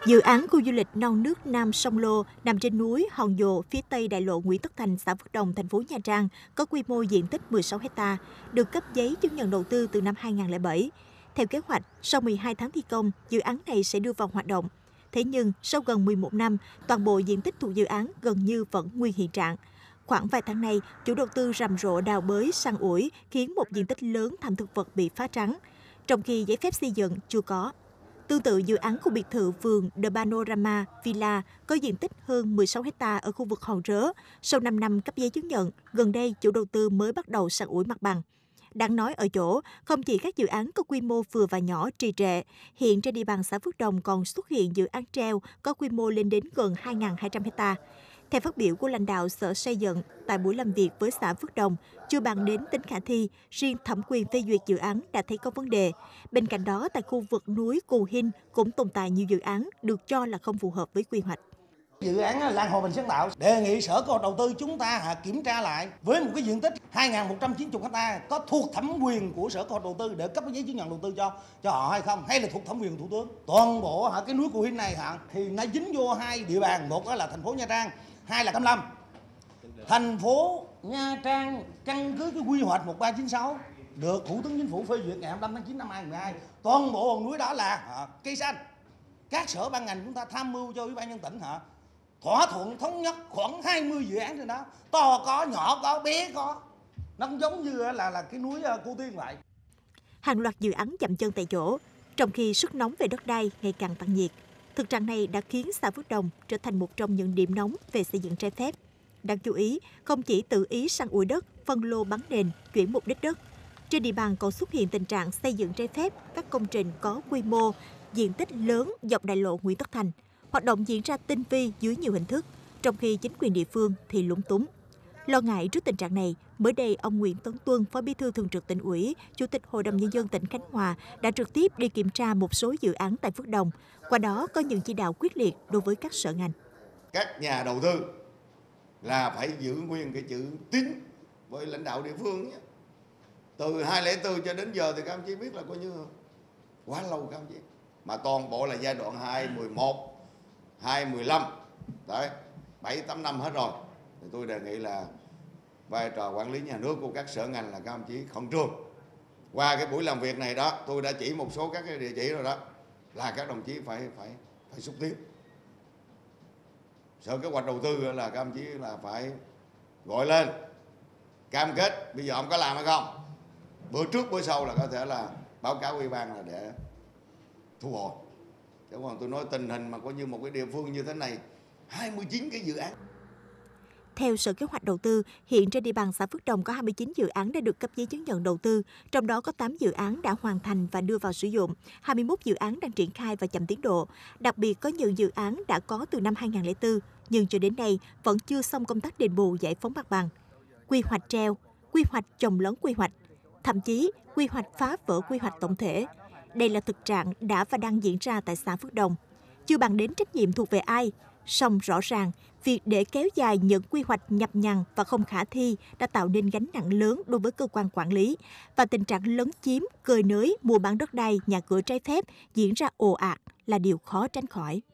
Dự án khu du lịch non nước Nam Sông Lô nằm trên núi Hòn Dồ, phía tây đại lộ Nguyễn Tất Thành, xã Phước Đồng, thành phố Nha Trang, có quy mô diện tích 16 ha, được cấp giấy chứng nhận đầu tư từ năm 2007. Theo kế hoạch, sau 12 tháng thi công, dự án này sẽ đưa vào hoạt động. Thế nhưng, sau gần 11 năm, toàn bộ diện tích thuộc dự án gần như vẫn nguyên hiện trạng. Khoảng vài tháng nay, chủ đầu tư rầm rộ đào bới, săn ủi, khiến một diện tích lớn thảm thực vật bị phá trắng, trong khi giấy phép xây dựng chưa có. Tương tự dự án khu biệt thự vườn The Panorama Villa có diện tích hơn 16 ha ở khu vực Hòn Rớ. Sau 5 năm cấp giấy chứng nhận, gần đây chủ đầu tư mới bắt đầu săn ủi mặt bằng. Đáng nói ở chỗ, không chỉ các dự án có quy mô vừa và nhỏ trì trệ, hiện trên địa bàn xã Phước Đồng còn xuất hiện dự án treo có quy mô lên đến gần 2.200 ha. Theo phát biểu của lãnh đạo Sở Xây dựng tại buổi làm việc với xã Phước Đồng, chưa bàn đến tính khả thi, riêng thẩm quyền phê duyệt dự án đã thấy có vấn đề. Bên cạnh đó, tại khu vực núi Cù Hinh cũng tồn tại nhiều dự án được cho là không phù hợp với quy hoạch. Dự án Lan Hồ Bình Sáng Tạo đề nghị Sở Kế hoạch Đầu tư chúng ta kiểm tra lại với một cái diện tích 2.190 ha có thuộc thẩm quyền của Sở Kế hoạch Đầu tư để cấp giấy chứng nhận đầu tư cho họ hay không, hay là thuộc thẩm quyền Thủ tướng. Toàn bộ cái núi Cù Hinh này thì nó dính vô hai địa bàn, một là thành phố Nha Trang, hai là Cam Lâm. Thành phố Nha Trang căn cứ cái quy hoạch 1396 được Thủ tướng Chính phủ phê duyệt ngày 25 tháng 9 năm 2012, toàn bộ hòn núi đó là cây xanh. Các sở ban ngành chúng ta tham mưu cho Ủy ban nhân tỉnh thỏa thuận thống nhất khoảng 20 dự án trên đó, to có, nhỏ có, bé có. Nó cũng giống như là cái núi Cô Tiên vậy. Hàng loạt dự án chậm chân tại chỗ, trong khi sức nóng về đất đai ngày càng tăng nhiệt. Thực trạng này đã khiến xã Phước Đồng trở thành một trong những điểm nóng về xây dựng trái phép. Đáng chú ý, không chỉ tự ý săn ủi đất, phân lô bán nền, chuyển mục đích đất. Trên địa bàn còn xuất hiện tình trạng xây dựng trái phép các công trình có quy mô, diện tích lớn dọc đại lộ Nguyễn Tất Thành. Hoạt động diễn ra tinh vi dưới nhiều hình thức, trong khi chính quyền địa phương thì lúng túng. Lo ngại trước tình trạng này, mới đây ông Nguyễn Tấn Tuân, Phó Bí thư Thường trực Tỉnh ủy, Chủ tịch Hội đồng Nhân dân tỉnh Khánh Hòa đã trực tiếp đi kiểm tra một số dự án tại Phước Đồng. Qua đó có những chỉ đạo quyết liệt đối với các sở ngành. Các nhà đầu tư là phải giữ nguyên cái chữ tín với lãnh đạo địa phương nhé. Từ 2004 cho đến giờ thì các ông chí biết là coi như quá lâu các ông chí. Mà toàn bộ là giai đoạn 2011, 2015, đấy, 7-8 năm hết rồi. Thì tôi đề nghị là vai trò quản lý nhà nước của các sở ngành là các ông chí khẩn trương. Qua cái buổi làm việc này đó, tôi đã chỉ một số các cái địa chỉ rồi đó, là các đồng chí phải xúc tiến. Sở Kế hoạch Đầu tư là các ông chí là phải gọi lên, cam kết, bây giờ ông có làm hay không? Bữa trước bữa sau là có thể là báo cáo ủy ban là để thu hồi. Chứ còn tôi nói tình hình mà có như một cái địa phương như thế này, 29 cái dự án. Theo Sở Kế hoạch Đầu tư, hiện trên địa bàn xã Phước Đồng có 29 dự án đã được cấp giấy chứng nhận đầu tư, trong đó có 8 dự án đã hoàn thành và đưa vào sử dụng, 21 dự án đang triển khai và chậm tiến độ. Đặc biệt có những dự án đã có từ năm 2004, nhưng cho đến nay vẫn chưa xong công tác đền bù giải phóng mặt bằng. Quy hoạch treo, quy hoạch chồng lấn quy hoạch, thậm chí quy hoạch phá vỡ quy hoạch tổng thể. Đây là thực trạng đã và đang diễn ra tại xã Phước Đồng. Chưa bàn đến trách nhiệm thuộc về ai, song rõ ràng, việc để kéo dài những quy hoạch nhập nhằng và không khả thi đã tạo nên gánh nặng lớn đối với cơ quan quản lý, và tình trạng lấn chiếm, cơi nới, mua bán đất đai, nhà cửa trái phép diễn ra ồ ạt là điều khó tránh khỏi.